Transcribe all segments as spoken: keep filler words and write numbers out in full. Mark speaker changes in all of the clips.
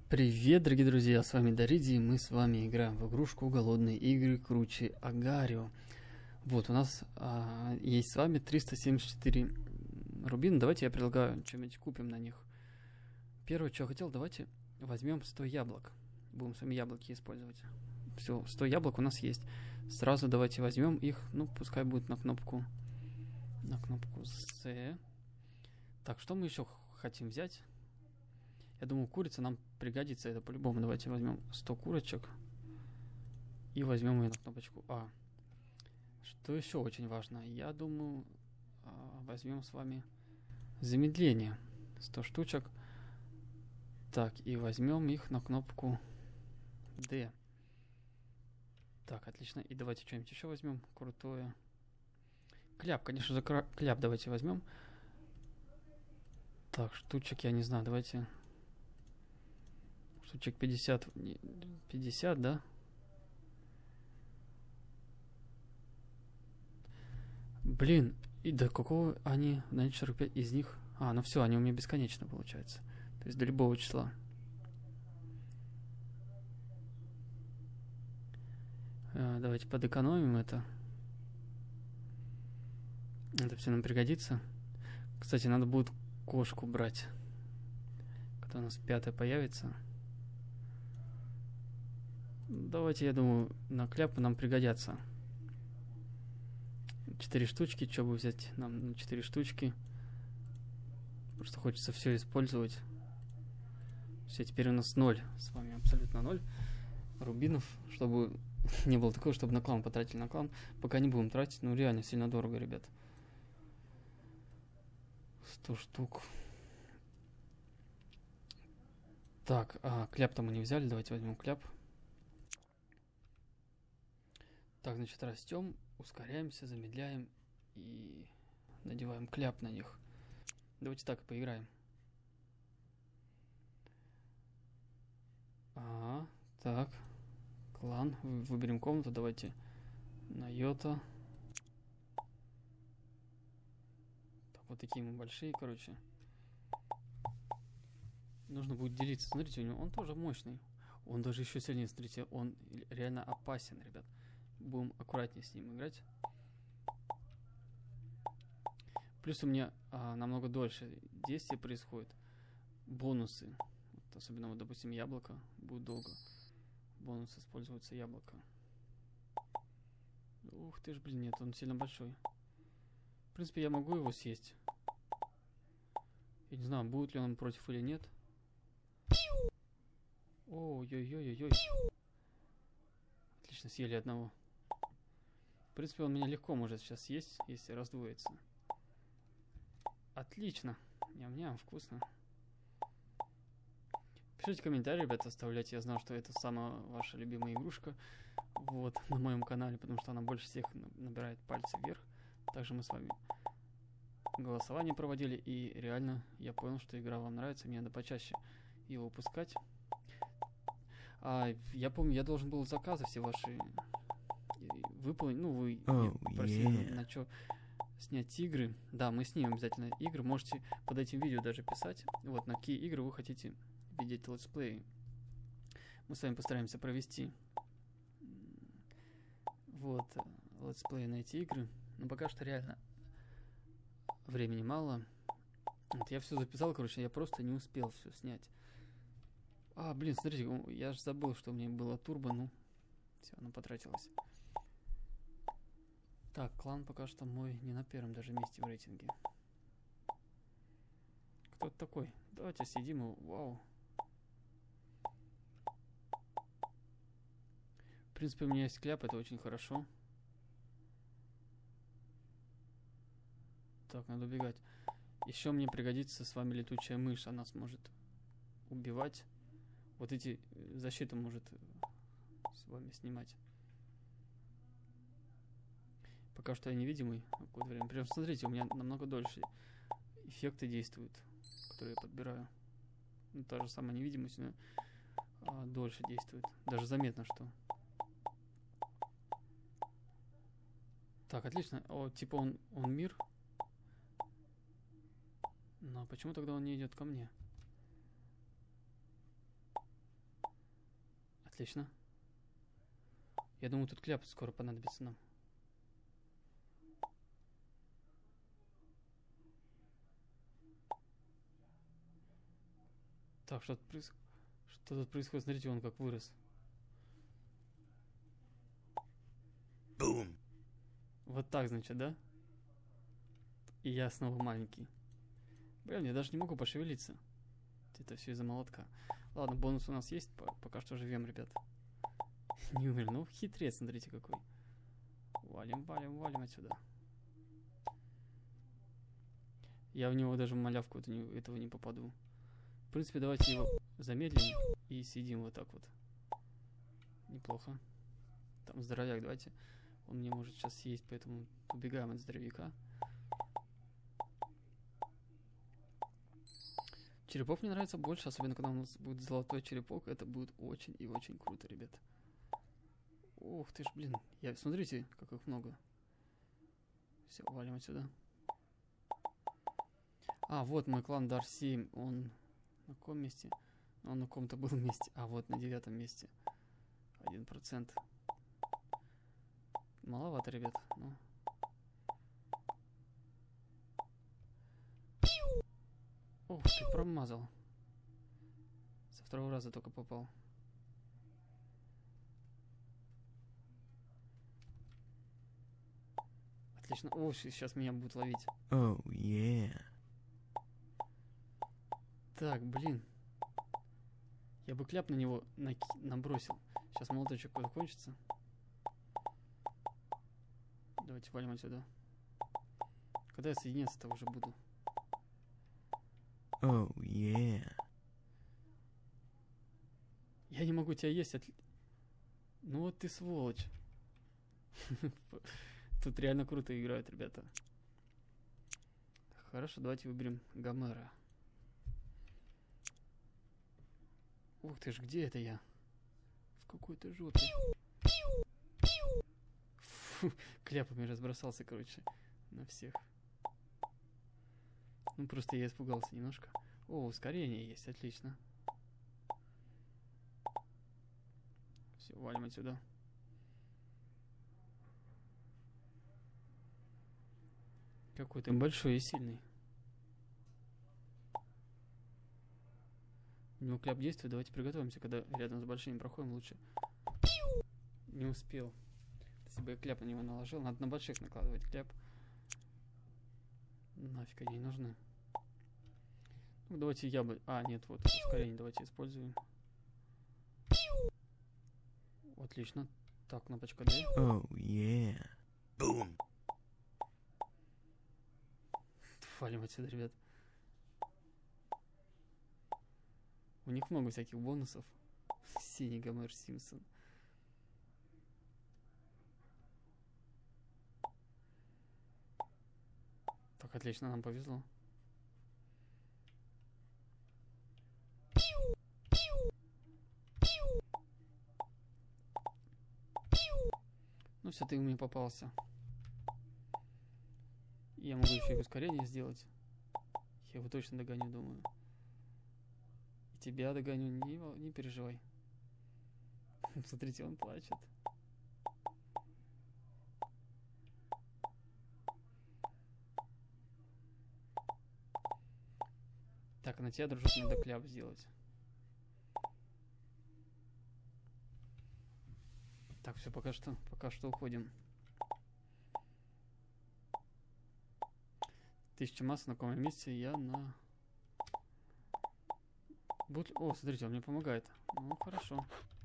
Speaker 1: Привет, дорогие друзья, с вами Дариди, и мы с вами играем в игрушку «Голодные игры» круче Агарио. Вот, у нас а, есть с вами триста семьдесят четыре рубина. Давайте я предлагаю что-нибудь купим на них. Первое, что я хотел, давайте возьмем сто яблок. Будем с вами яблоки использовать. Все, сто яблок у нас есть. Сразу давайте возьмем их, ну, пускай будет на кнопку, на кнопку С. Так, что мы еще хотим взять? Я думаю, курица нам пригодится, это по-любому. Давайте возьмем сто курочек и возьмем ее на кнопочку А. Что еще очень важно? Я думаю, возьмем с вами замедление. сто штучек. Так, и возьмем их на кнопку D. Так, отлично. И давайте что-нибудь еще возьмем крутое. Кляп, конечно же, кляп давайте возьмем. Так, штучек, я не знаю, давайте... Штучек пятьдесят, пятьдесят, да? Блин, и до какого они, значит, сорок пять из них... А, ну все, они у меня бесконечно получается. То есть до любого числа. А, давайте подэкономим это. Это все нам пригодится. Кстати, надо будет кошку брать. Когда у нас пятая появится. Давайте, я думаю, на кляпы нам пригодятся. Четыре штучки. Что бы взять нам на четыре штучки? Просто хочется все использовать. Все, теперь у нас ноль. С вами абсолютно ноль рубинов. Чтобы не было такого, чтобы на клан потратили на клан. Пока не будем тратить. Ну, реально сильно дорого, ребят. сто штук. Так, а кляп-то мы не взяли. Давайте возьмем кляп. Так, значит, растем, ускоряемся, замедляем и надеваем кляп на них. Давайте так и поиграем. Ага, так. Клан. Выберем комнату, давайте на йота. Так, вот такие мы большие, короче. Нужно будет делиться. Смотрите, у него он тоже мощный. Он даже еще сильнее, смотрите, он реально опасен, ребят. Будем аккуратнее с ним играть. Плюс у меня а, намного дольше действие происходит. Бонусы. Вот, особенно, вот, допустим, яблоко. Будет долго. Бонус используется яблоко. Ух ты ж, блин, нет, он сильно большой. В принципе, я могу его съесть. Я не знаю, будет ли он против или нет. Ой-ой-ой-ой-ой. Отлично, съели одного. В принципе, он меня легко может сейчас съесть, если раздвоится. Отлично. Ням-ням, вкусно. Пишите комментарии, ребята, оставляйте. Я знал, что это самая ваша любимая игрушка. Вот, на моем канале, потому что она больше всех набирает пальцы вверх. Также мы с вами голосование проводили, и реально я понял, что игра вам нравится. Мне надо почаще его выпускать. А, я помню, я должен был заказы все ваши выполнить. Ну, вы oh, просили yeah. на что снять игры. Да, мы снимем обязательно игры. Можете под этим видео даже писать. Вот, на какие игры вы хотите видеть летсплеи. Мы с вами постараемся провести вот летсплеи на эти игры. Но пока что реально времени мало. Вот, я все записал, короче, я просто не успел все снять. А, блин, смотрите, я же забыл, что у меня было турбо, ну, все, оно потратилось. Так, клан пока что мой не на первом даже месте в рейтинге. Кто это такой? Давайте съедим его, вау. В принципе, у меня есть кляп, это очень хорошо. Так, надо убегать. Еще мне пригодится с вами летучая мышь, она сможет убивать. Вот эти защиты может с вами снимать. Пока что я невидимый какое-то время. Прям смотрите, у меня намного дольше эффекты действуют, которые я подбираю. Ну, та же самая невидимость, но а, дольше действует. Даже заметно, что. Так, отлично. О, типа он, он мир. Но почему тогда он не идет ко мне? Отлично. Я думаю, тут кляп скоро понадобится нам. Так, что тут, проис... что тут происходит? Смотрите, он как вырос.
Speaker 2: Бум!
Speaker 1: Вот так, значит, да? И я снова маленький. Блин, я даже не могу пошевелиться. Это все из-за молотка. Ладно, бонус у нас есть. Пока что живем, ребят. Не умер. Ну, хитрец, смотрите какой. Валим, валим, валим отсюда. Я в него даже в малявку этого не попаду. В принципе, давайте его замедлим и сидим вот так вот. Неплохо. Там здоровяк, давайте. Он мне может сейчас съесть, поэтому убегаем от здоровяка. Черепок мне нравится больше, особенно когда у нас будет золотой черепок. Это будет очень и очень круто, ребят. Ух ты ж, блин. Я, смотрите, как их много. Все, валим отсюда. А, вот мой клан Дар семь. Он на каком месте? Он на каком-то был месте. А, вот на девятом месте. Один процент. Маловато, ребят. Ну. Ух ты, промазал. Со второго раза только попал. Отлично. О, сейчас меня будут ловить.
Speaker 2: Oh, yeah.
Speaker 1: Так, блин. Я бы кляп на него наки... набросил. Сейчас молоточек закончится. Давайте валим отсюда. Когда я соединяться-то уже буду?
Speaker 2: Oh, yeah.
Speaker 1: Я не могу тебя есть. От... Ну вот ты сволочь. Тут реально круто играют, ребята. Хорошо, давайте выберем Гомера. Ух ты ж, где это я? В какой-то жопе. Фу, кляпами разбросался, короче, на всех. Ну, просто я испугался немножко. О, ускорение есть, отлично. Все, валим отсюда. Какой ты большой и сильный. У него кляп действует, давайте приготовимся, когда рядом с большими проходим лучше. Не успел. Если бы я кляп на него наложил, надо на больших накладывать кляп. Нафиг они нужны. Ну, давайте я бы... А, нет, вот, ускорение давайте используем. Отлично. Так, кнопочка D.
Speaker 2: Oh, yeah. Бум!
Speaker 1: Валим отсюда, ребят. У них много всяких бонусов. Синий Гомер Симпсон. Так, отлично, нам повезло. Ну все, ты у меня попался. Я могу еще и ускорение сделать. Я его точно догоню, думаю. И тебя догоню, не, не переживай. Смотрите, он плачет. Так, на тебя, дружок, надо кляп сделать. Так, все, пока что, пока что уходим. Тысяча масс на каком месте, я на... Будь... О, смотрите, он мне помогает. Ну, хорошо.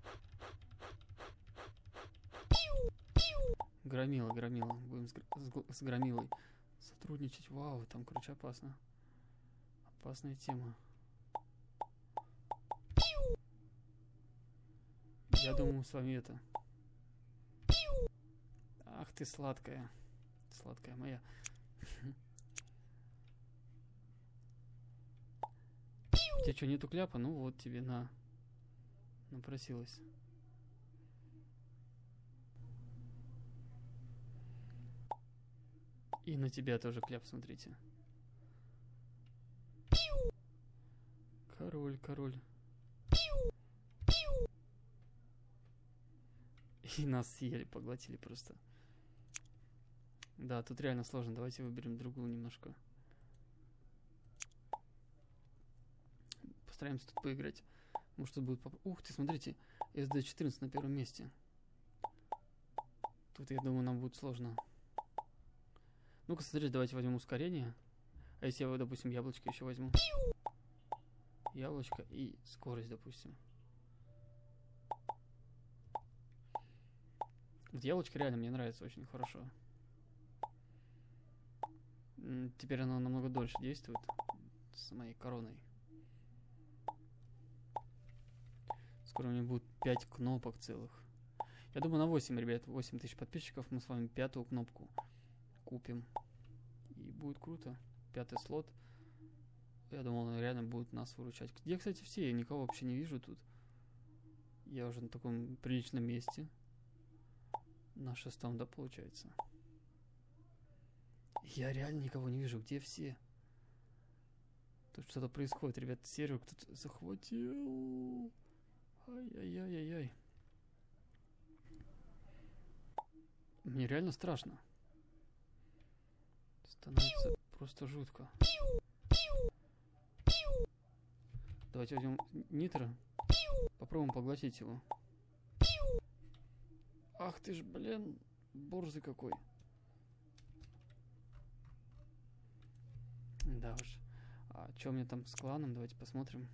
Speaker 1: Громила, громила. Будем с, с, с громилой сотрудничать. Вау, там, короче, опасно. Опасная тема. Я думаю, с вами это... Ах ты сладкая. Сладкая моя. У тебя что, нету кляпа? Ну вот тебе на. Напросилась. И на тебя тоже кляп, смотрите. Король, король. И нас съели, поглотили просто. Да, тут реально сложно. Давайте выберем другую немножко. Постараемся тут поиграть. Может, тут будет... Поп... Ух ты, смотрите. эс дэ четырнадцать на первом месте. Тут, я думаю, нам будет сложно. Ну-ка, смотрите, давайте возьмем ускорение. А если я, допустим, яблочко еще возьму? Яблочко и скорость, допустим. Вот яблочко реально мне нравится очень хорошо. Теперь оно намного дольше действует с моей короной. Скоро у меня будет пять кнопок целых. Я думаю, на восемь, ребят, восемь тысяч подписчиков мы с вами пятую кнопку купим. И будет круто. Пятый слот. Я думал, он реально будет нас выручать. Где, кстати, все? Я никого вообще не вижу тут. Я уже на таком приличном месте. На шестом, да, получается. Я реально никого не вижу. Где все? Тут что-то происходит, ребят. Сервер кто-то захватил. Ай-яй-яй-яй-яй. Мне реально страшно. Становится просто жутко. Давайте возьмем нитро. Попробуем поглотить его. Ах ты ж, блин, борзый какой. Да уж. А что у меня там с кланом? Давайте посмотрим.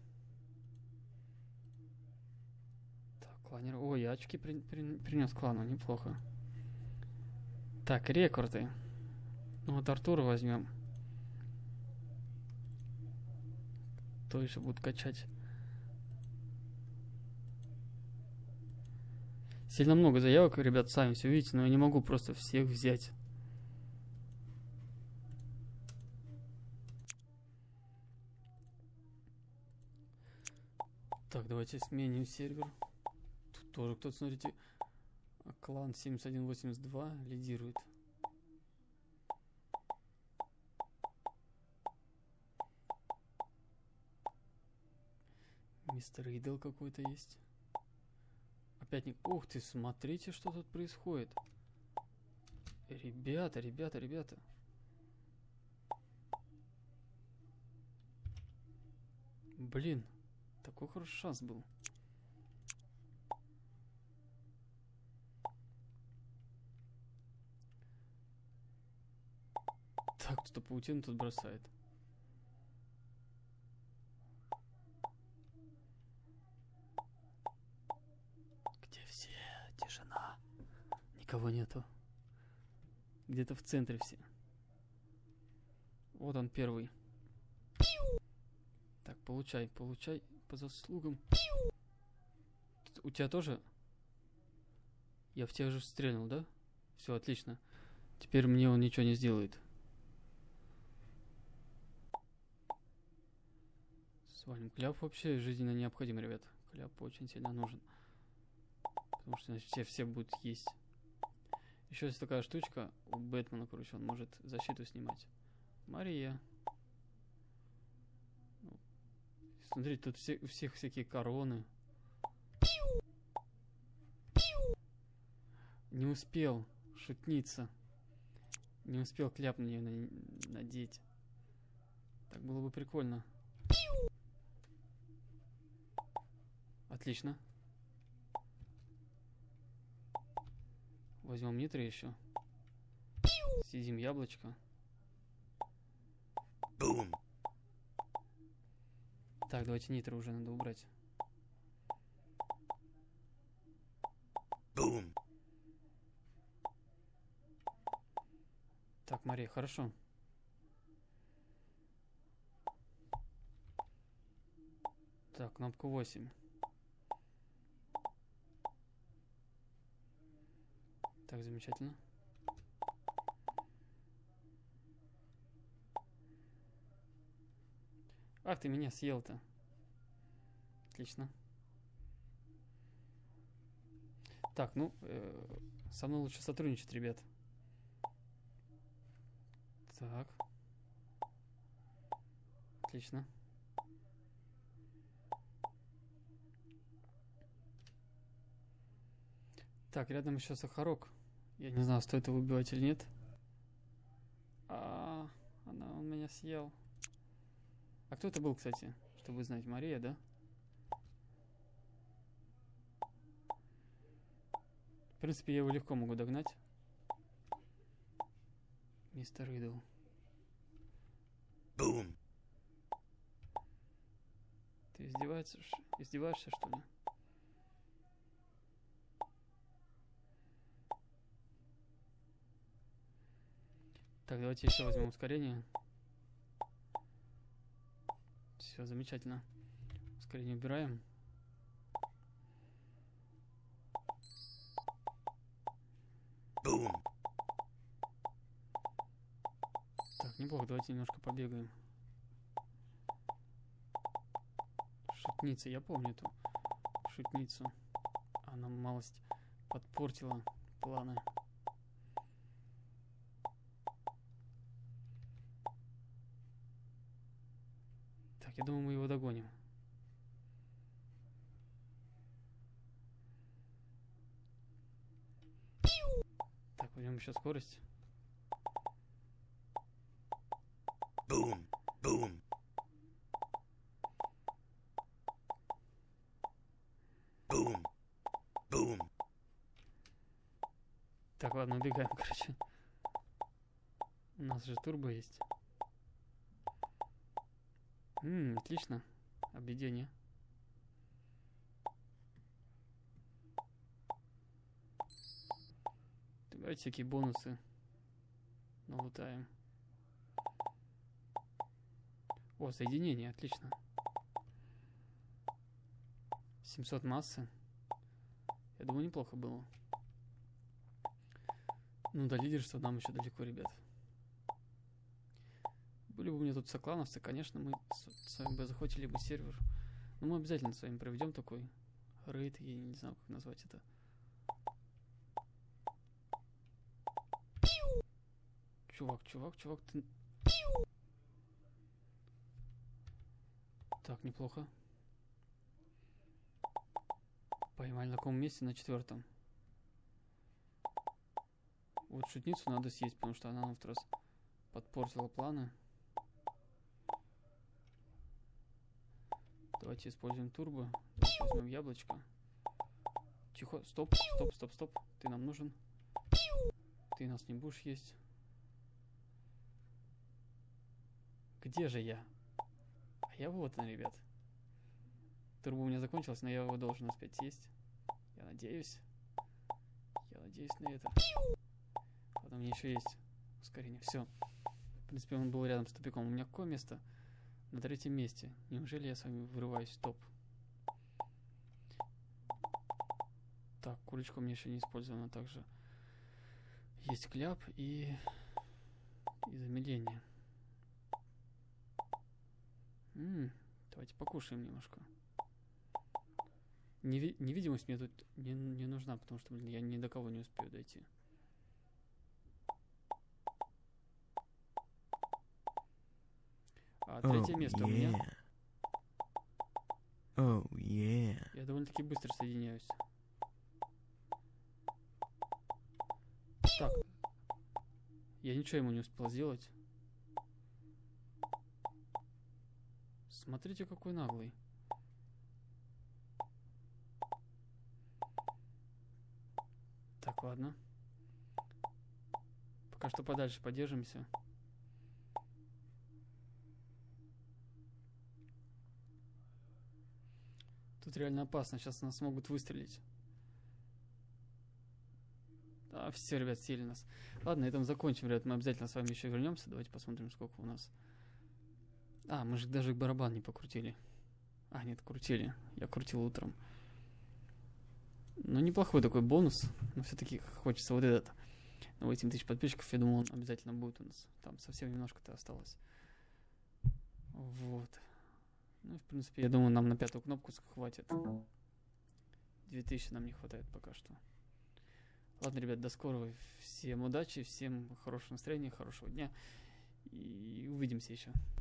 Speaker 1: Так, кланер. Ой, я очки при, при, принес клану, неплохо. Так, рекорды. Ну вот Артура возьмем. Кто еще будет качать? Сильно много заявок, ребят, сами все видите, но я не могу просто всех взять. Так, давайте сменим сервер. Тут тоже кто-то, смотрите, клан семьдесят один восемьдесят два лидирует. Мистер Идол какой-то есть. Опять не... Ух ты, смотрите, что тут происходит. Ребята, ребята, ребята. Блин, такой хороший шанс был. Так, кто-то паутину тут бросает. Тишина. Никого нету. Где-то в центре все. Вот он первый. Так, получай, получай по заслугам. У тебя тоже? Я в тех же стрельнул, да? Все, отлично. Теперь мне он ничего не сделает. Свалим. Кляп вообще жизненно необходим, ребят. Кляп очень сильно нужен. Потому что значит, все, все будут есть. Еще есть такая штучка у Бэтмена, короче, он может защиту снимать. Мария. Смотрите, тут все, у всех всякие короны. Не успел шутница. Не успел кляп на нее надеть. Так было бы прикольно. Отлично. Возьмем нитро еще. Съедим яблочко.
Speaker 2: Бум.
Speaker 1: Так, давайте нитро уже надо убрать.
Speaker 2: Бум.
Speaker 1: Так, Мария, хорошо. Так, кнопку восемь. Так, замечательно. Ах, ты меня съел-то. Отлично. Так, ну, э, со мной лучше сотрудничать, ребят. Так. Отлично. Так, рядом еще Сахарок. Я не знаю, стоит его убивать или нет. А, она, он меня съел. А кто это был, кстати? Чтобы знать, Мария, да? В принципе, я его легко могу догнать. Мистер Идол.
Speaker 2: Бум.
Speaker 1: Ты издеваешься, ш- издеваешься, что ли? Так, давайте еще возьмем ускорение. Все, замечательно. Ускорение убираем.
Speaker 2: Бум.
Speaker 1: Так, неплохо, давайте немножко побегаем. Шутница, я помню эту шутницу. Она малость подпортила планы. Так, я думаю, мы его догоним. Так, возьмем еще скорость.
Speaker 2: Бум. Бум. Бум. Бум.
Speaker 1: Так, ладно, убегаем, короче. У нас же турбо есть. Ммм, отлично. Объедение. Давайте всякие бонусы налутаем. О, соединение, отлично. семьсот массы. Я думаю, неплохо было. Ну, до лидерства нам еще далеко, ребят. Были бы у меня тут соклановцы, конечно, мы с, с вами бы захватили бы сервер. Но мы обязательно с вами проведем такой рейд, я не знаю, как назвать это. Чувак, чувак, чувак, ты... Так, неплохо. Поймали на каком месте? На четвертом. Вот шутницу надо съесть, потому что она нам в раз подпортила планы. Давайте используем турбо. Давайте возьмем яблочко. Тихо, стоп, стоп, стоп, стоп. Ты нам нужен. Ты нас не будешь есть. Где же я? А я вот он, ребят. Турбо у меня закончилось, но я его должен успеть съесть. Я надеюсь. Я надеюсь на это. Ладно, у меня еще есть ускорение. Все. В принципе, он был рядом с тупиком. У меня какое место? На третьем месте. Неужели я с вами вырываюсь в топ? Так, курочка у меня еще не использована. Также есть кляп и, и замедление. М-м, давайте покушаем немножко. Неви- невидимость мне тут не, не нужна, потому что, блин, я ни до кого не успею дойти. А третье
Speaker 2: Oh,
Speaker 1: место у меня.
Speaker 2: yeah. Oh, yeah.
Speaker 1: Я довольно-таки быстро соединяюсь. Так. Я ничего ему не успел сделать. Смотрите, какой наглый. Так, ладно. Пока что подальше подержимся. Тут реально опасно. Сейчас нас могут выстрелить. А, все, ребят, сели нас. Ладно, на этом закончим, ребят. Мы обязательно с вами еще вернемся. Давайте посмотрим, сколько у нас. А, мы же даже барабан не покрутили. А, нет, крутили. Я крутил утром. Ну, неплохой такой бонус. Но все-таки хочется вот этот. На восемь тысяч подписчиков, я думал, он обязательно будет у нас. Там совсем немножко-то осталось. Вот. Ну, в принципе, я думаю, нам на пятую кнопку хватит. две тысячи нам не хватает пока что. Ладно, ребят, до скорого. Всем удачи, всем хорошего настроения, хорошего дня. И увидимся еще.